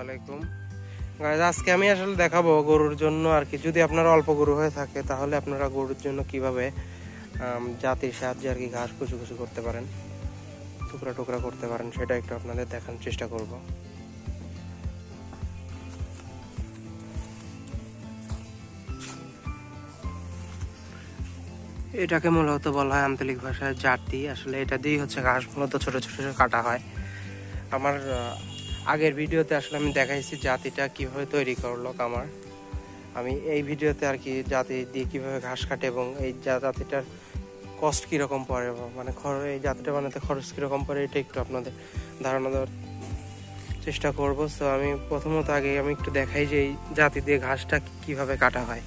আলাইকুম গাইস, আজকে আমি আসলে দেখাবো গরুর জন্য আর কি। যদি আপনার অল্প গরু হয়ে থাকে তাহলে আপনারা গরুর জন্য কিভাবে জাতির সাহায্যে আর কি ঘাস কুচি কুচি করতে পারেন, টুকরা টুকরা করতে পারেন, সেটা একটু আপনাদের দেখানোর চেষ্টা করব। এটাকে মূলত বলা হয় আঞ্চলিক ভাষায় জাতি। আসলে এটা দিয়েই হচ্ছে ঘাস মূলত ছোট ছোট কাটা হয়। আমার আগের ভিডিওতে আসলে আমি দেখাইছি জাতিটা কিভাবে তৈরি করলো আমার। আমি এই ভিডিওতে আর কি জাতি দিয়ে কিভাবে ঘাস কাটে এবং এই জাতিটার কস্ট কীরকম পড়ে, মানে এই জাতিটা বানাতে খরচ কীরকম পড়ে, এটা একটু আপনাদের ধারণা দেওয়ার চেষ্টা করব। সো আমি প্রথমত আগে আমি একটু দেখাই যে এই জাতি দিয়ে ঘাসটা কিভাবে কাটা হয়।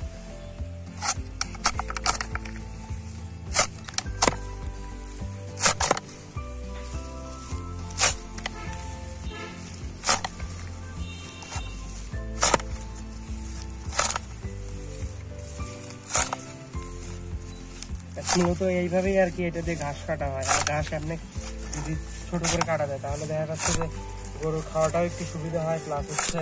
মূলত এইভাবেই আর কি এটা দিয়ে ঘাস কাটা হয়। আর ঘাস এমনি যদি ছোট করে কাটা যায় তাহলে দেখা যাচ্ছে যে গরুর খাওয়াটাও একটু সুবিধা হয়, প্লাস হচ্ছে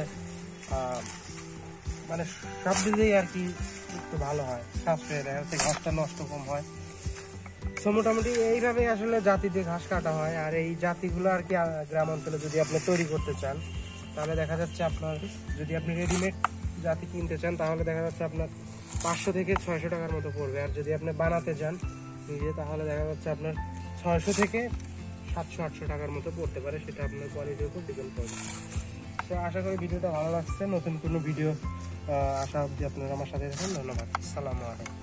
মানে সব দিকেই আর কি একটু ভালো হয়, সাশ্রয়, দেখা যাচ্ছে ঘাসটা নষ্ট কম হয়। তো মোটামুটি এইভাবেই আসলে জাতি দিয়ে ঘাস কাটা হয়। আর এই জাতিগুলো আর কি গ্রাম অঞ্চলে যদি আপনি তৈরি করতে চান তাহলে দেখা যাচ্ছে আপনার, যদি আপনি রেডিমেড জাতি কিনতে চান তাহলে দেখা যাচ্ছে আপনার 500 থেকে 600 টাকার মতো পড়বে। আর যদি আপনি বানাতে চান নিজে তাহলে দেখা যাচ্ছে আপনার 600 থেকে 700-800 টাকার মতো পড়তে পারে, সেটা আপনার কোয়ালিটির উপর ডিপেন্ড করবে। তো আশা করি ভিডিওটা ভালো লাগছে। নতুন কোনো ভিডিও আসা অবধি আপনারা আমার সাথে থাকুন। ধন্যবাদ। আসসালামু আলাইকুম।